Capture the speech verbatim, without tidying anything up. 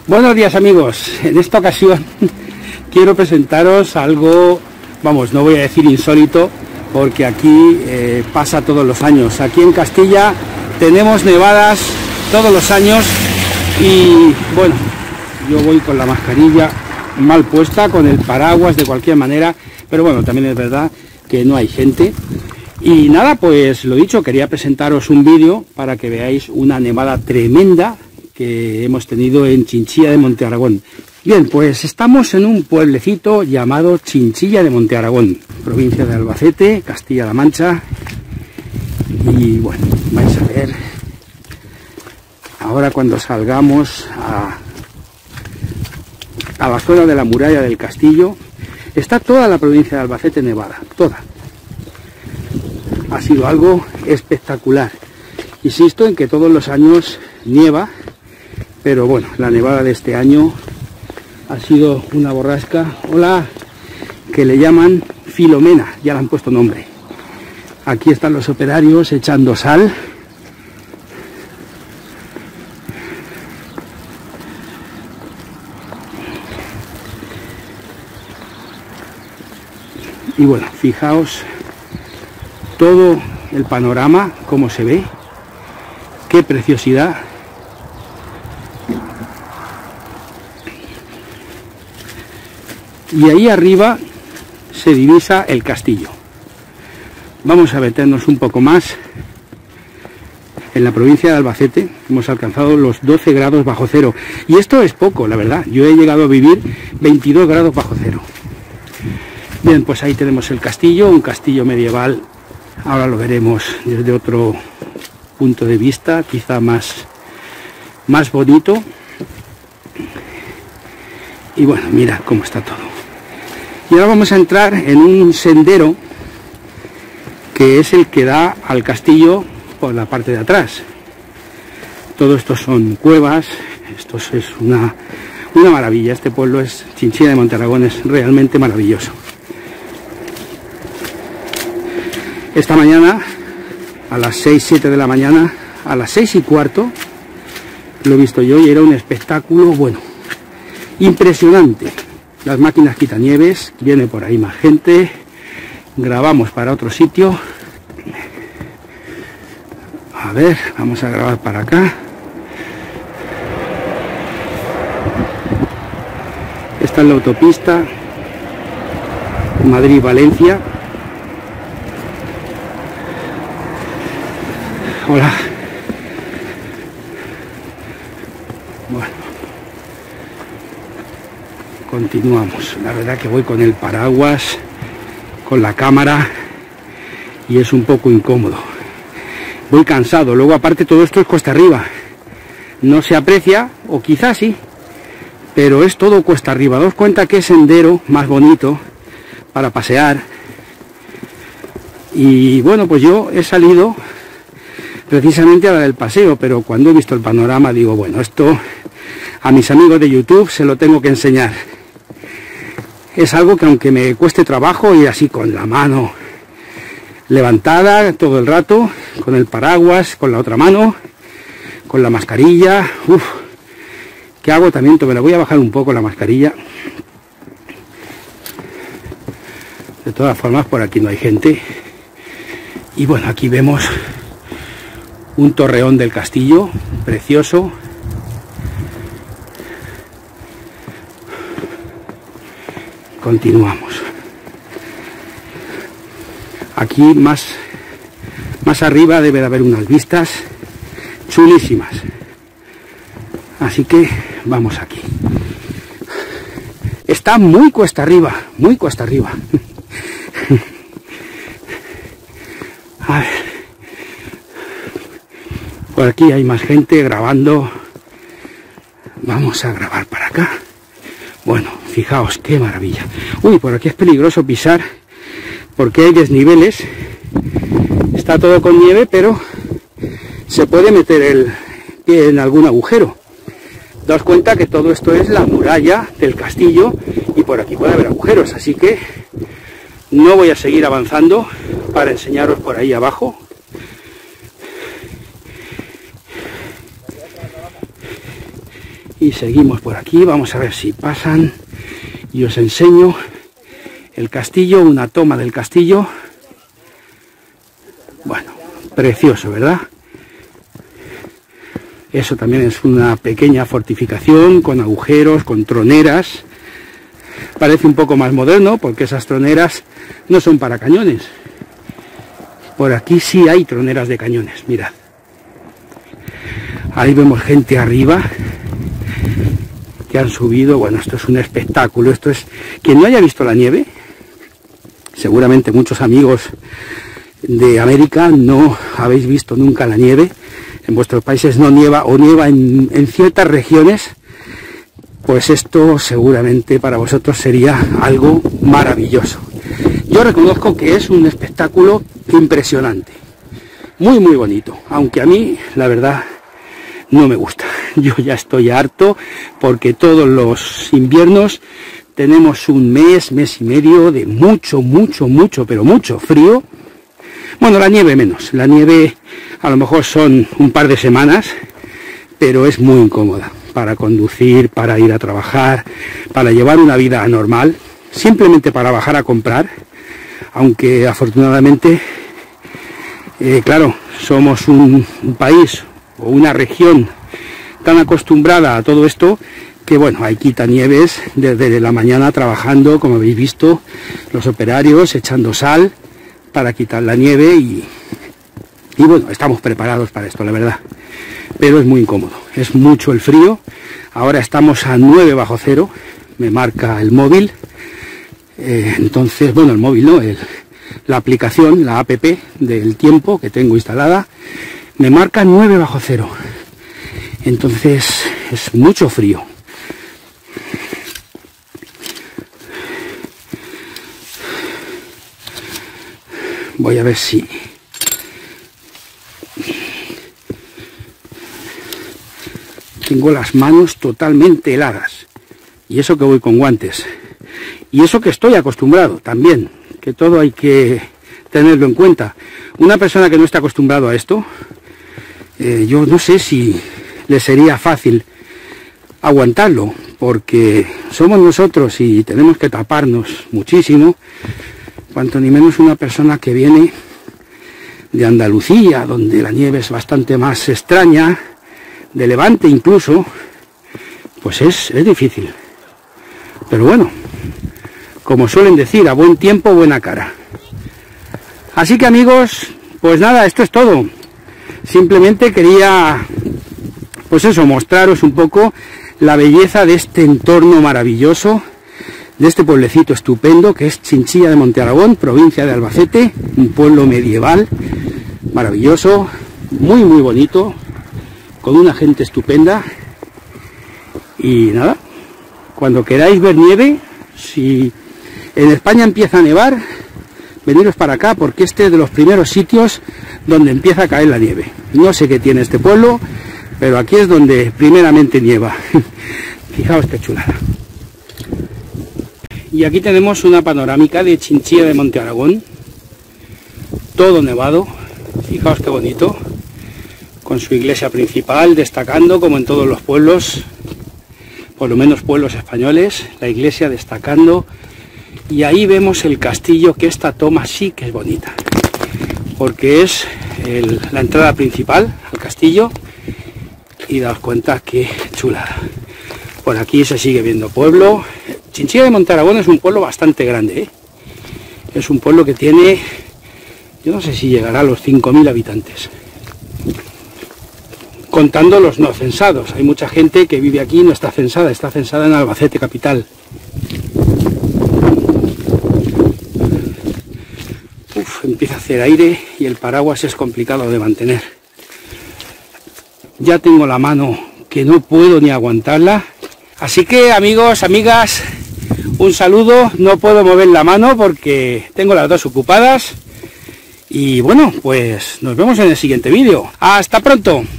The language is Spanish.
Buenos días amigos, en esta ocasión quiero presentaros algo, vamos, no voy a decir insólito, porque aquí eh, pasa todos los años. Aquí en Castilla tenemos nevadas todos los años y bueno, yo voy con la mascarilla mal puesta, con el paraguas de cualquier manera, pero bueno, también es verdad que no hay gente. Y nada, pues lo dicho, quería presentaros un vídeo para que veáis una nevada tremenda que hemos tenido en Chinchilla de Monte Aragón. Bien, pues estamos en un pueblecito llamado Chinchilla de Monte Aragón, provincia de Albacete, Castilla-La Mancha. Y bueno, vais a ver, ahora cuando salgamos a, a la zona de la muralla del castillo, está toda la provincia de Albacete nevada, toda. Ha sido algo espectacular. Insisto en que todos los años nieva, pero bueno, la nevada de este año ha sido una borrasca, hola, que le llaman Filomena, ya le han puesto nombre. Aquí están los operarios echando sal. Y bueno, fijaos todo el panorama, cómo se ve, qué preciosidad. Y ahí arriba se divisa el castillo. Vamos a meternos un poco más. En la provincia de Albacete hemos alcanzado los doce grados bajo cero. Y esto es poco, la verdad. Yo he llegado a vivir veintidós grados bajo cero. Bien, pues ahí tenemos el castillo, un castillo medieval. Ahora lo veremos desde otro punto de vista, quizá más, más bonito. Y bueno, mira cómo está todo. Y ahora vamos a entrar en un sendero que es el que da al castillo por la parte de atrás. Todo esto son cuevas, esto es una, una maravilla. Este pueblo es Chinchilla de Monte Aragón, es realmente maravilloso. Esta mañana, a las seis, siete de la mañana, a las seis y cuarto, lo he visto yo y era un espectáculo, bueno, impresionante. Las máquinas quitanieves, viene por ahí más gente, grabamos para otro sitio. A ver, vamos a grabar para acá. Esta es la autopista Madrid-Valencia. Hola. Bueno, continuamos. La verdad que voy con el paraguas, con la cámara, y es un poco incómodo. Voy cansado. Luego aparte todo esto es cuesta arriba. No se aprecia, o quizás sí, pero es todo cuesta arriba. Daos cuenta que es sendero más bonito para pasear. Y bueno, pues yo he salido precisamente a la del paseo, pero cuando he visto el panorama digo, bueno, esto a mis amigos de YouTube se lo tengo que enseñar. Es algo que aunque me cueste trabajo ir así con la mano levantada todo el rato, con el paraguas, con la otra mano, con la mascarilla, uff, qué agotamiento. Me la voy a bajar un poco la mascarilla. De todas formas, por aquí no hay gente. Y bueno, aquí vemos un torreón del castillo, precioso. Continuamos. Aquí más, más arriba debe de haber unas vistas chulísimas. Así que vamos aquí. Está muy cuesta arriba, muy cuesta arriba. A ver. Por aquí hay más gente grabando. Vamos a grabar para acá. Bueno, fijaos qué maravilla. Uy, por aquí es peligroso pisar porque hay desniveles. Está todo con nieve, pero se puede meter el pie en algún agujero. Daos cuenta que todo esto es la muralla del castillo y por aquí puede haber agujeros, así que no voy a seguir avanzando para enseñaros por ahí abajo. Y seguimos por aquí, vamos a ver si pasan y os enseño el castillo, una toma del castillo. Bueno, precioso, ¿verdad? Eso también es una pequeña fortificación con agujeros, con troneras. Parece un poco más moderno porque esas troneras no son para cañones. Por aquí sí hay troneras de cañones, mirad. Ahí vemos gente arriba que han subido. Bueno, esto es un espectáculo. Esto es, quien no haya visto la nieve, seguramente muchos amigos de América no habéis visto nunca la nieve. En vuestros países no nieva o nieva en, en ciertas regiones. Pues esto seguramente para vosotros sería algo maravilloso. Yo reconozco que es un espectáculo impresionante, muy muy bonito, aunque a mí la verdad no me gusta. Yo ya estoy harto porque todos los inviernos tenemos un mes, mes y medio de mucho, mucho, mucho, pero mucho frío. Bueno, la nieve menos, la nieve a lo mejor son un par de semanas, pero es muy incómoda para conducir, para ir a trabajar, para llevar una vida normal, simplemente para bajar a comprar, aunque afortunadamente, eh, claro, somos un, un país o una región tan acostumbrada a todo esto, que bueno, hay quitanieves desde la mañana trabajando, como habéis visto, los operarios echando sal para quitar la nieve y, y bueno, estamos preparados para esto, la verdad. Pero es muy incómodo, es mucho el frío. Ahora estamos a nueve bajo cero, me marca el móvil. Eh, entonces, bueno, el móvil no, el, la aplicación, la app del tiempo que tengo instalada, me marca nueve bajo cero. Entonces es mucho frío. Voy a ver si... Tengo las manos totalmente heladas. Y eso que voy con guantes. Y eso que estoy acostumbrado también. Que todo hay que tenerlo en cuenta. Una persona que no está acostumbrado a esto, eh, yo no sé si le sería fácil aguantarlo. Porque somos nosotros y tenemos que taparnos muchísimo. Cuanto ni menos una persona que viene de Andalucía, donde la nieve es bastante más extraña, de Levante incluso, pues es, es difícil. Pero bueno, como suelen decir, a buen tiempo, buena cara. Así que amigos, pues nada, esto es todo. Simplemente quería, pues eso, mostraros un poco la belleza de este entorno maravilloso, de este pueblecito estupendo que es Chinchilla de Monte Aragón, provincia de Albacete, un pueblo medieval, maravilloso, muy muy bonito, con una gente estupenda. Y nada, cuando queráis ver nieve, si en España empieza a nevar, veniros para acá porque este es de los primeros sitios donde empieza a caer la nieve. No sé qué tiene este pueblo, pero aquí es donde primeramente nieva. Fijaos qué chulada. Y aquí tenemos una panorámica de Chinchilla de Monte Aragón, todo nevado, fijaos qué bonito, con su iglesia principal destacando como en todos los pueblos, por lo menos pueblos españoles, la iglesia destacando. Y ahí vemos el castillo, que esta toma sí que es bonita, porque es el, la entrada principal al castillo. Y daos cuenta qué chulada. Por aquí se sigue viendo pueblo. Chinchilla de Monte Aragón es un pueblo bastante grande, ¿eh? Es un pueblo que tiene, yo no sé si llegará a los cinco mil habitantes, contando los no censados. Hay mucha gente que vive aquí y no está censada, está censada en Albacete capital. Uf, empieza a hacer aire y el paraguas es complicado de mantener. Ya tengo la mano que no puedo ni aguantarla. Así que amigos, amigas, un saludo. No puedo mover la mano porque tengo las dos ocupadas. Y bueno, pues nos vemos en el siguiente vídeo. ¡Hasta pronto!